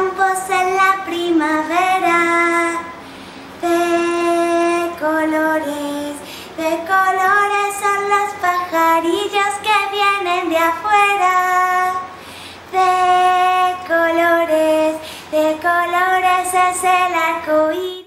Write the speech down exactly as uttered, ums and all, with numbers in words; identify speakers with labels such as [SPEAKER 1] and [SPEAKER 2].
[SPEAKER 1] campos en la primavera. De colores, de colores son los pajarillos que vienen de afuera. De colores, de colores es el arco iris.